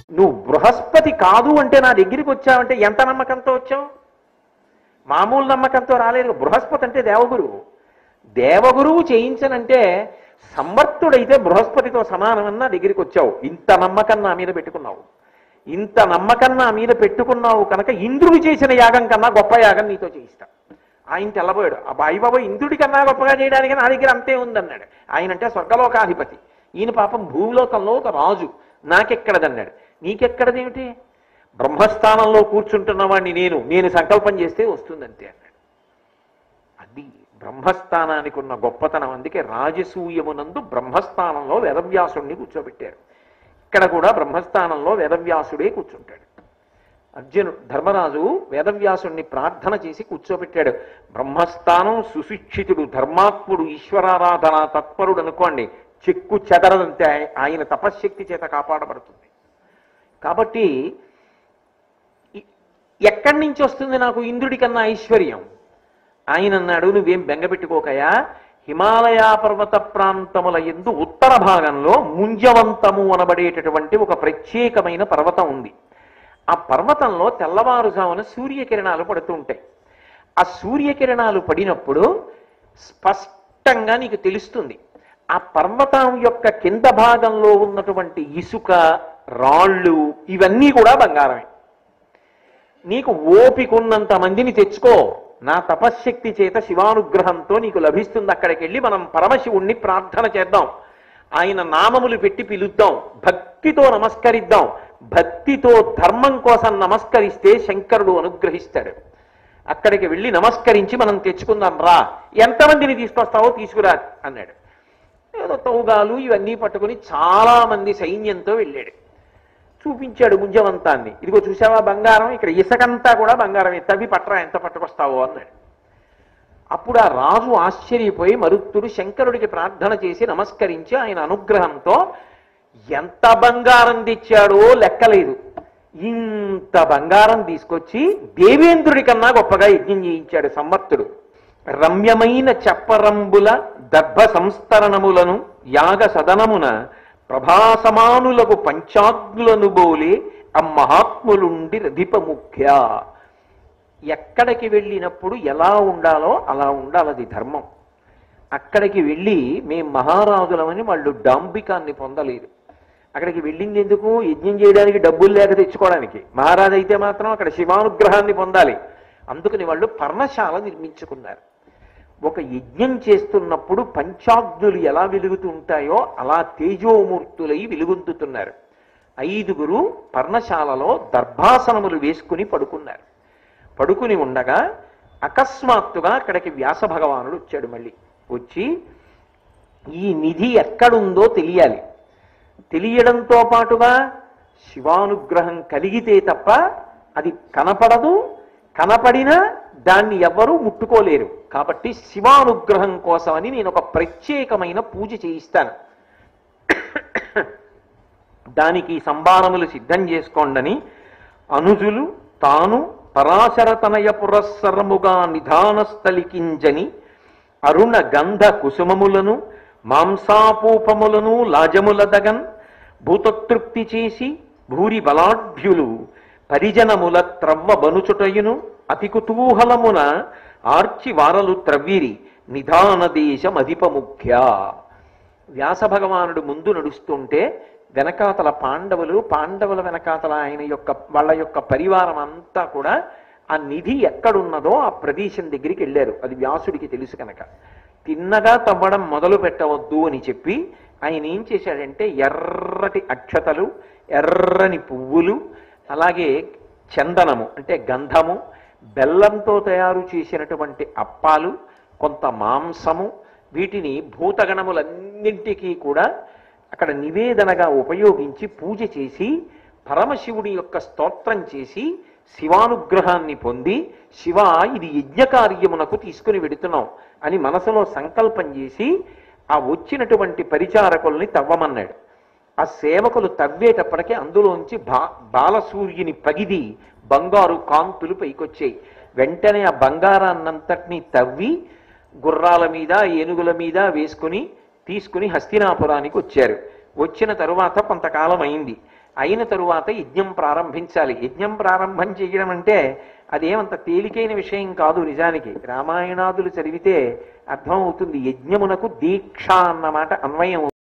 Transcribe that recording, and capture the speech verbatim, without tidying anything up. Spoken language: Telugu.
నువ్వు బృహస్పతి కాదు అంటే నా దగ్గరికి వచ్చావంటే ఎంత నమ్మకంతో వచ్చావు? మామూలు నమ్మకంతో రాలేదు. బృహస్పతి అంటే దేవగురువు. దేవగురువు చేయించనంటే సమర్థుడైతే బృహస్పతితో సమానమని నా దగ్గరికి వచ్చావు. ఇంత నమ్మకం నా మీద పెట్టుకున్నావు. ఇంత నమ్మకం నా మీద పెట్టుకున్నావు కనుక ఇంద్రుడు చేసిన యాగం కన్నా గొప్ప యాగం నీతో చేయిస్తా. ఆయన తెల్లబోయాడు. ఆ బాయి బాబు ఇంద్రుడి కన్నా గొప్పగా చేయడానికి నా దగ్గర అంతే ఉందన్నాడు. ఆయన అంటే స్వర్గలోకాధిపతి, ఈయన పాపం భూలోకంలో ఒక రాజు, నాకెక్కడదన్నాడు. నీకెక్కడదేమిటి? బ్రహ్మస్థానంలో కూర్చుంటున్న వాడిని నేను నేను సంకల్పం చేస్తే వస్తుందంతే అన్నాడు. అది బ్రహ్మస్థానానికి ఉన్న గొప్పతనం. అందుకే రాజసూయమునందు బ్రహ్మస్థానంలో వేదవ్యాసుడిని కూర్చోబెట్టారు. ఇక్కడ కూడా బ్రహ్మస్థానంలో వేదవ్యాసుడే కూర్చుంటాడు. అర్జునుడు ధర్మరాజు వేదవ్యాసుడిని ప్రార్థన చేసి కూర్చోబెట్టాడు. బ్రహ్మస్థానం సుశిక్షితుడు, ధర్మాత్ముడు, ఈశ్వరారాధన తత్పరుడు అనుకోండి, చెక్కు చెదరదంతే ఆయన తపశ్శక్తి చేత కాపాడబడుతుంది. కాబట్టి ఎక్కడి నుంచి వస్తుంది నాకు ఇంద్రుడి కన్నా ఐశ్వర్యం? ఆయన అన్నాడు, నువ్వేం బెంగపెట్టుకోకయా, హిమాలయ పర్వత ప్రాంతముల యందు ఉత్తర భాగంలో ముంజవంతము అనబడేటటువంటి ఒక ప్రత్యేకమైన పర్వతం ఉంది. ఆ పర్వతంలో తెల్లవారుజామున సూర్యకిరణాలు పడుతూ ఉంటాయి. ఆ సూర్యకిరణాలు పడినప్పుడు స్పష్టంగా నీకు తెలుస్తుంది ఆ పర్వతం యొక్క కింద భాగంలో ఉన్నటువంటి ఇసుక, రాళ్ళు ఇవన్నీ కూడా బంగారమే. నీకు ఓపికన్నంత మందిని తెచ్చుకో, నా తపశ్శక్తి చేత శివానుగ్రహంతో నీకు లభిస్తుంది. అక్కడికి వెళ్ళి మనం పరమశివుణ్ణి ప్రార్థన చేద్దాం, ఆయన నామములు పెట్టి పిలుద్దాం, భక్తితో నమస్కరిద్దాం. భక్తితో ధర్మం కోసం నమస్కరిస్తే శంకరుడు అనుగ్రహిస్తాడు. అక్కడికి వెళ్ళి నమస్కరించి మనం తెచ్చుకుందాం రా, ఎంతమందిని తీసుకొస్తావో తీసుకురా అన్నాడు. ఏదో తౌగాలు ఇవన్నీ పట్టుకుని చాలా మంది సైన్యంతో వెళ్ళాడు. చూపించాడు ముంజవంతాన్ని. ఇదిగో చూసావా బంగారం, ఇక్కడ ఇసకంతా కూడా బంగారమే, తవ్వి పట్టరా, ఎంత పట్టుకొస్తావో అన్నాడు. అప్పుడు ఆ రాజు ఆశ్చర్యపోయి మరుత్తుడు శంకరుడికి ప్రార్థన చేసి నమస్కరించి ఆయన అనుగ్రహంతో ఎంత బంగారం తెచ్చాడో లెక్కలేదు. ఇంత బంగారం తీసుకొచ్చి దేవేంద్రుడి కన్నా గొప్పగా యజ్ఞం చేయించాడు సమర్థుడు. రమ్యమైన చెప్పరంబుల దర్భ సంస్తరణములను యాగ సదనమున ప్రభాసమానులకు పంచాగ్నులను బోలే ఆ మహాత్ములుండి రధిప ముఖ్య. ఎక్కడికి వెళ్ళినప్పుడు ఎలా ఉండాలో అలా ఉండాలి, అది ధర్మం. అక్కడికి వెళ్ళి మేము మహారాజులమని వాళ్ళు డాంబికాన్ని పొందలేదు. అక్కడికి వెళ్ళింది ఎందుకు? యజ్ఞం చేయడానికి డబ్బులు లేక తెచ్చుకోవడానికి. మహారాజు అయితే మాత్రం అక్కడ శివానుగ్రహాన్ని పొందాలి. అందుకని వాళ్ళు పర్ణశాల నిర్మించుకున్నారు. ఒక యజ్ఞం చేస్తున్నప్పుడు పంచాగ్నులు ఎలా వెలుగుతూ ఉంటాయో అలా తేజోమూర్తులై వెలుగొందుతున్నారు. ఐదుగురు పర్ణశాలలో దర్భాసనములు వేసుకుని పడుకున్నారు. పడుకుని ఉండగా అకస్మాత్తుగా అక్కడికి వ్యాస భగవానుడు వచ్చాడు. మళ్ళీ వచ్చి ఈ నిధి ఎక్కడుందో తెలియాలి, తెలియడంతో పాటుగా శివానుగ్రహం కలిగితే తప్ప అది కనపడదు, కనపడినా దాన్ని ఎవ్వరూ ముట్టుకోలేరు. కాబట్టి శివానుగ్రహం కోసమని నేను ఒక ప్రత్యేకమైన పూజ చేయిస్తాను, దానికి సంభారములు సిద్ధం చేసుకోండని అనుజులు తాను పరాశరతనయ పురస్సరముగా నిధానస్థలికింజని అరుణ గంధ కుసుమములను మాంసాపూపములను లాజములదగన్ భూతతృప్తి చేసి భూరి బలాఢ్యులు పరిజనముల త్రవ్వ బనుచుటయును అతి కుతూహలమున ఆర్చి వారలు త్రవ్విరి నిధాన దేశమధిప ముఖ్య. వ్యాస భగవానుడు ముందు నడుస్తుంటే వెనకాతల పాండవులు, పాండవుల వెనకాతల ఆయన యొక్క వాళ్ళ యొక్క పరివారం అంతా కూడా ఆ నిధి ఎక్కడున్నదో ఆ ప్రదేశం దగ్గరికి వెళ్ళారు. అది వ్యాసుడికి తెలుసు కనుక తిన్నగా తవ్వడం మొదలు పెట్టవద్దు అని చెప్పి ఆయన ఏం చేశాడంటే ఎర్రటి అక్షతలు, ఎర్రని పువ్వులు, అలాగే చందనము అంటే గంధము, బెల్లంతో తయారు చేసినటువంటి అప్పాలు, కొంత మాంసము, వీటిని భూతగణములన్నింటికీ కూడా అక్కడ నివేదనగా ఉపయోగించి పూజ చేసి పరమశివుడి యొక్క స్తోత్రం చేసి శివానుగ్రహాన్ని పొంది, శివ ఇది యజ్ఞకార్యమునకు తీసుకుని వెడుతున్నాం అని మనసులో సంకల్పం చేసి ఆ వచ్చినటువంటి పరిచారకుల్ని తవ్వమన్నాడు. ఆ సేవకులు తవ్వేటప్పటికీ అందులోంచి బా బాలసూర్యుని పగిది బంగారు కాంతులు పైకొచ్చాయి. వెంటనే ఆ బంగారాన్నంతటినీ తవ్వి గుర్రాల మీద, ఏనుగుల మీద వేసుకుని తీసుకుని హస్తినాపురానికి వచ్చారు. వచ్చిన తరువాత కొంతకాలం అయింది. అయిన తరువాత యజ్ఞం ప్రారంభించాలి. యజ్ఞం ప్రారంభం చేయడం అంటే అదేమంత తేలికైన విషయం కాదు. నిజానికి రామాయణాదులు చదివితే అర్థం అవుతుంది. యజ్ఞమునకు దీక్ష అన్నమాట అన్వయం